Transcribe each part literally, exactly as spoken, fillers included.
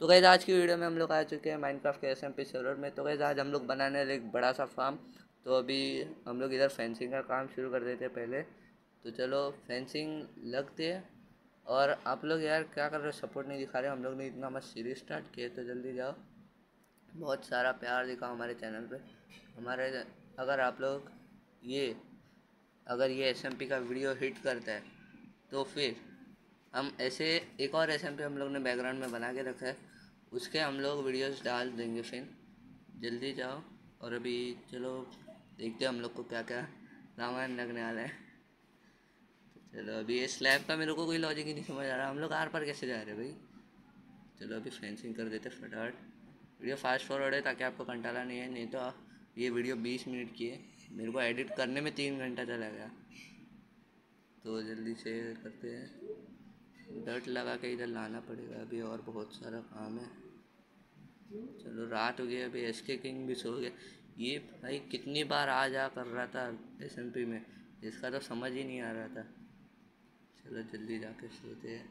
तो गाइस आज की वीडियो में हम लोग आ चुके हैं माइनक्राफ्ट के एसएमपी सर्वर में। तो गाइस आज हम लोग बनाने वाले एक बड़ा सा फार्म। तो अभी हम लोग इधर फेंसिंग का काम शुरू कर देते हैं पहले। तो चलो फेंसिंग लगते हैं। और आप लोग यार क्या कर रहे हो, सपोर्ट नहीं दिखा रहे। हम लोग ने इतना मस्त सीरीज स्टार्ट किया, तो जल्दी जाओ, बहुत सारा प्यार दिखाओ हमारे चैनल पे। हमारे अगर आप लोग ये अगर ये एसएमपी का वीडियो हिट करता है तो फिर हम ऐसे एक और एसएमपी हम लोग ने बैकग्राउंड में बना के रखा है, उसके हम लोग वीडियोस डाल देंगे। फिर जल्दी जाओ। और अभी चलो देखते हैं हम लोग को क्या क्या सामान लगने वाला है। तो चलो अभी ये स्लैब का मेरे को कोई लॉजिक ही नहीं समझ आ रहा, हम लोग आर पर कैसे जा रहे हैं भाई। चलो अभी फेंसिंग कर देते फटाफट। वीडियो फास्ट फॉरवर्ड है ताकि आपको कंटाला नहीं है, नहीं तो ये वीडियो बीस मिनट की है, मेरे को एडिट करने में तीन घंटा चला गया। तो जल्दी से करते हैं, डर्ट लगा के इधर लाना पड़ेगा अभी, और बहुत सारा काम है। चलो रात हो गई, अभी एसके किंग भी सो गया। ये भाई कितनी बार आ जा कर रहा था एसएमपी में, इसका तो समझ ही नहीं आ रहा था। चलो जल्दी जाके सोते हैं।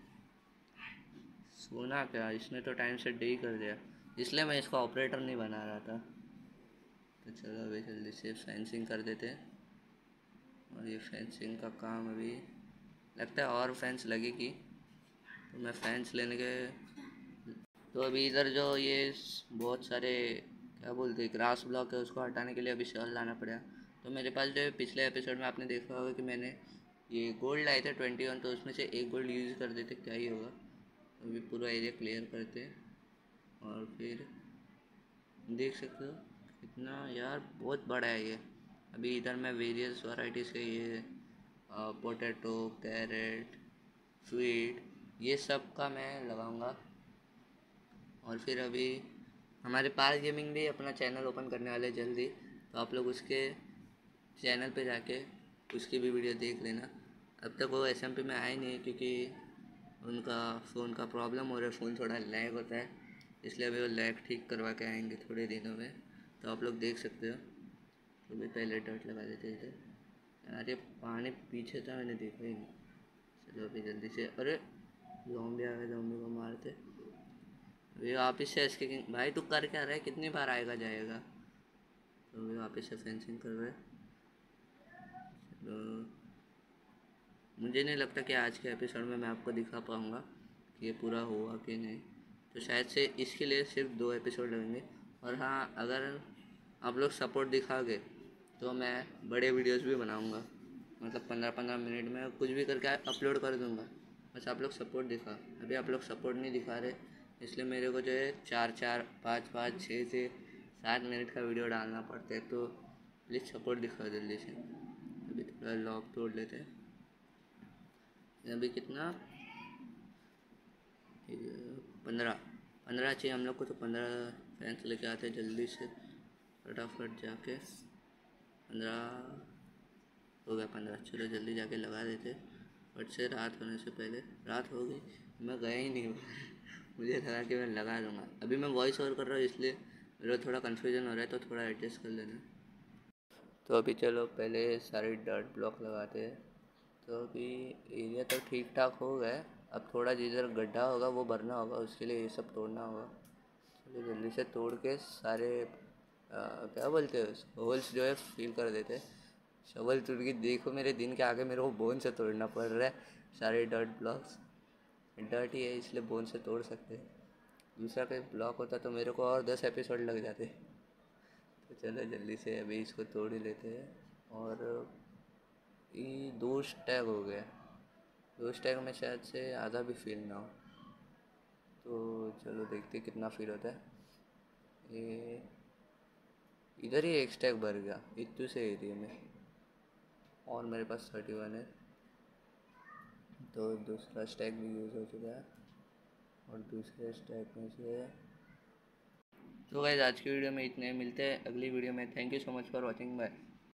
सोना क्या, इसने तो टाइम से डे ही कर दिया, इसलिए मैं इसका ऑपरेटर नहीं बना रहा था। तो चलो अभी जल्दी से फेंसिंग कर देते हैं। और ये फेंसिंग का काम अभी लगता है और फेंस लगेगी, तो मैं फेंस लेने के तो अभी इधर जो ये बहुत सारे क्या बोलते हैं ग्रास ब्लॉक है, उसको हटाने के लिए अभी शॉल लाना पड़ा। तो मेरे पास जो पिछले एपिसोड में आपने देखा होगा कि मैंने ये गोल्ड लाए थे ट्वेंटी वन, तो उसमें से एक गोल्ड यूज़ कर देते, क्या ही होगा। अभी पूरा एरिया क्लियर करते हैं और फिर देख सकते हो कितना यार बहुत बड़ा है ये। अभी इधर मैं वेरियस वैरायटीज़ के ये पोटैटो, कैरेट, स्वीट, ये सब का मैं लगाऊंगा। और फिर अभी हमारे पास गेमिंग भी अपना चैनल ओपन करने वाले जल्दी, तो आप लोग उसके चैनल पे जाके उसकी भी वीडियो देख लेना। अब तक वो एसएमपी में आए नहीं क्योंकि उनका फ़ोन का प्रॉब्लम हो रहा है, फ़ोन थोड़ा लैग होता है, इसलिए अभी वो लैग ठीक करवा के आएंगे थोड़े दिनों में। तो आप लोग देख सकते हो। तो भी पहले डॉट लगा देते इधर। अरे पानी पीछे था, मैंने देखा ही नहीं। चलो अभी जल्दी से, अरे ज़ॉम्बी आ गए, ज़ॉम्बी को मारते। अभी वापस से इसके भाई तू कर क्या रहा है, कितनी बार आएगा जाएगा। तो अभी वापस से फेंसिंग कर रहे हैं। तो मुझे नहीं लगता कि आज के एपिसोड में मैं आपको दिखा पाऊँगा कि ये पूरा हुआ कि नहीं, तो शायद से इसके लिए सिर्फ दो एपिसोड लगेंगे। और हाँ, अगर आप लोग सपोर्ट दिखाओगे तो मैं बड़े वीडियोस भी बनाऊँगा, मतलब पंद्रह पंद्रह मिनट में कुछ भी करके अपलोड कर दूँगा, बस आप लोग सपोर्ट दिखा। अभी आप लोग सपोर्ट नहीं दिखा रहे, इसलिए मेरे को जो है चार चार पाँच पाँच छः से सात मिनट का वीडियो डालना पड़ता है। तो प्लीज़ सपोर्ट दिखाओ जल्दी से। अभी थोड़ा लॉक तोड़ लेते हैं। अभी कितना, पंद्रह पंद्रह चाहिए हम लोग को, तो पंद्रह फैंस लेके आते हैं जल्दी से फटाफट जाके। पंद्रह हो गया, पंद्रह। चलो जल्दी जाके लगा देते बट से रात होने से पहले। रात हो गई, मैं गया ही नहीं मुझे लगा कि मैं लगा दूँगा। अभी मैं वॉइस ओवर कर रहा हूँ इसलिए मेरा थोड़ा कन्फ्यूजन हो रहा है, तो थोड़ा एडजस्ट कर लेना। तो अभी चलो पहले सारे डर्ट ब्लॉक लगाते हैं। तो अभी एरिया तो ठीक ठाक हो गया, अब थोड़ा जिधर गड्ढा होगा वो भरना होगा, उसके लिए ये सब तोड़ना होगा। चलो जल्दी से तोड़ के सारे आ, क्या बोलते हैं होल्स जो है फिल कर देते हैं। शवल टूट गई, देखो मेरे दिन के आगे मेरे को बोन से तोड़ना पड़ रहा है सारे डर्ट ब्लॉक्स। डर्ट ही है इसलिए बोन से तोड़ सकते हैं, दूसरा कोई ब्लॉक होता तो मेरे को और दस एपिसोड लग जाते। तो चलो जल्दी से अभी इसको तोड़ ही लेते हैं। और ये दो स्टैग हो गया, दो स्टैग में शायद से आधा भी फील ना हो। तो चलो देखते कितना फील होता है। ये इधर ही एक स्टैग भर गया इतने से एरिया में, और मेरे पास थर्टी वन है, तो दूसरा स्टैग भी यूज़ हो चुका है। और दूसरे स्टैग में से तो गाइस आज की वीडियो में इतने, मिलते हैं अगली वीडियो में। Thank you so much for watching, bye.